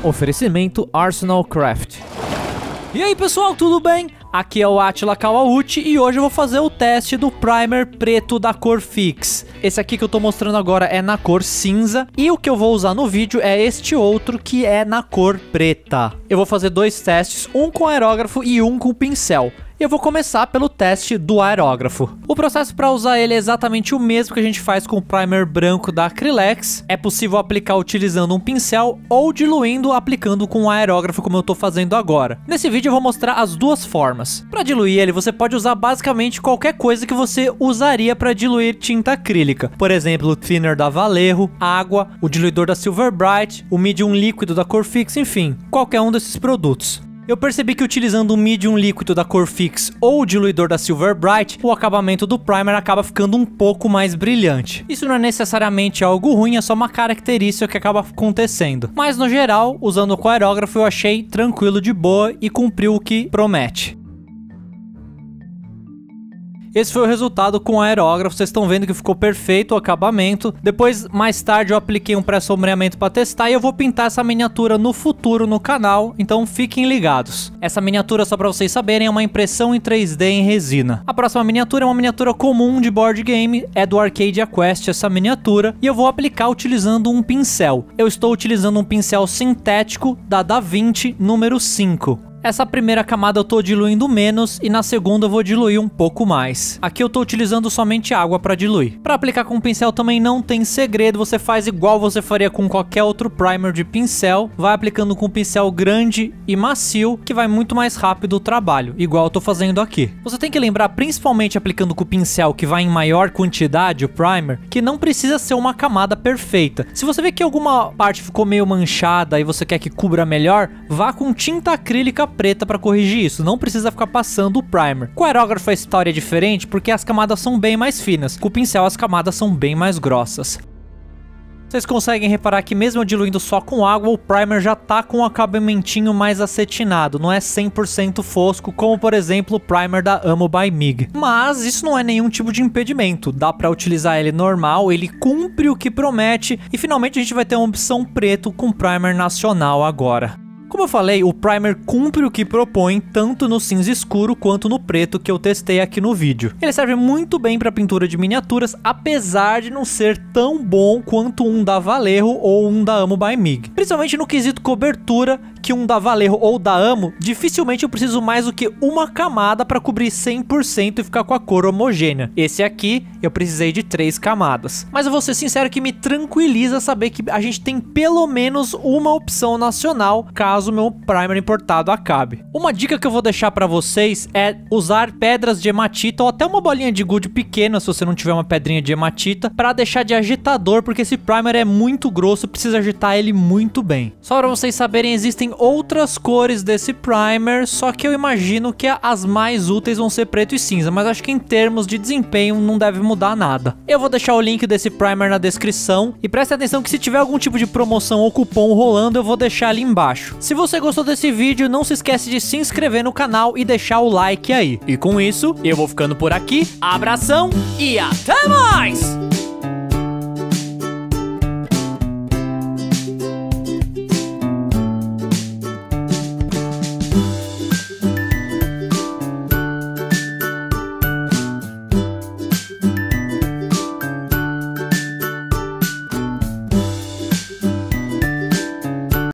Oferecimento Arsenal Craft. E aí pessoal, tudo bem? Aqui é o Atila Kawauchi e hoje eu vou fazer o teste do primer preto da cor Fix. Esse aqui que eu tô mostrando agora é na cor cinza e o que eu vou usar no vídeo é este outro que é na cor preta. Eu vou fazer dois testes, um com aerógrafo e um com pincel. Eu vou começar pelo teste do aerógrafo. O processo para usar ele é exatamente o mesmo que a gente faz com o primer branco da Acrylex. É possível aplicar utilizando um pincel ou diluindo aplicando com o aerógrafo como eu estou fazendo agora. Nesse vídeo eu vou mostrar as duas formas. Para diluir ele você pode usar basicamente qualquer coisa que você usaria para diluir tinta acrílica. Por exemplo, o thinner da Vallejo, água, o diluidor da Silver Bright, o medium líquido da cor Fix, enfim, qualquer um desses produtos. Eu percebi que utilizando um medium líquido da cor Fix ou o diluidor da Silver Bright, o acabamento do primer acaba ficando um pouco mais brilhante. Isso não é necessariamente algo ruim, é só uma característica que acaba acontecendo. Mas no geral, usando o aerógrafo eu achei tranquilo, de boa e cumpriu o que promete. Esse foi o resultado com o aerógrafo, vocês estão vendo que ficou perfeito o acabamento. Depois, mais tarde, eu apliquei um pré-sombreamento para testar e eu vou pintar essa miniatura no futuro no canal, então fiquem ligados. Essa miniatura, só para vocês saberem, é uma impressão em 3D em resina. A próxima miniatura é uma miniatura comum de board game, é do Arcadia Quest essa miniatura, e eu vou aplicar utilizando um pincel. Eu estou utilizando um pincel sintético da Da Vinci número 5. Essa primeira camada eu tô diluindo menos e na segunda eu vou diluir um pouco mais. Aqui eu tô utilizando somente água para diluir. Para aplicar com pincel também não tem segredo, você faz igual você faria com qualquer outro primer de pincel. Vai aplicando com um pincel grande e macio, que vai muito mais rápido o trabalho, igual eu tô fazendo aqui. Você tem que lembrar, principalmente aplicando com o pincel que vai em maior quantidade, o primer, que não precisa ser uma camada perfeita. Se você vê que alguma parte ficou meio manchada e você quer que cubra melhor, vá com tinta acrílica preta para corrigir isso, não precisa ficar passando o primer. Com o aerógrafo a história é diferente porque as camadas são bem mais finas, com o pincel as camadas são bem mais grossas. Vocês conseguem reparar que mesmo diluindo só com água, o primer já tá com um acabamentinho mais acetinado, não é 100% fosco, como por exemplo o primer da Amo by Mig. Mas isso não é nenhum tipo de impedimento, dá pra utilizar ele normal, ele cumpre o que promete e finalmente a gente vai ter uma opção preto com primer nacional agora. Como eu falei, o primer cumpre o que propõe tanto no cinza escuro quanto no preto que eu testei aqui no vídeo. Ele serve muito bem para pintura de miniaturas, apesar de não ser tão bom quanto um da Vallejo ou um da Amo by Mig. Principalmente no quesito cobertura, que um da Vallejo ou da Amo, dificilmente eu preciso mais do que uma camada para cobrir 100% e ficar com a cor homogênea. Esse aqui eu precisei de 3 camadas. Mas eu vou ser sincero que me tranquiliza saber que a gente tem pelo menos uma opção nacional, caso o meu primer importado acabe. Uma dica que eu vou deixar para vocês é usar pedras de hematita ou até uma bolinha de gude pequena, se você não tiver uma pedrinha de hematita, para deixar de agitador, porque esse primer é muito grosso, precisa agitar ele muito bem. Só para vocês saberem, existem outras cores desse primer, só que eu imagino que as mais úteis vão ser preto e cinza, mas acho que em termos de desempenho não deve mudar nada. Eu vou deixar o link desse primer na descrição e preste atenção que se tiver algum tipo de promoção ou cupom rolando, eu vou deixar ali embaixo. Se você gostou desse vídeo, não se esquece de se inscrever no canal e deixar o like aí. E com isso, eu vou ficando por aqui, abração e até mais!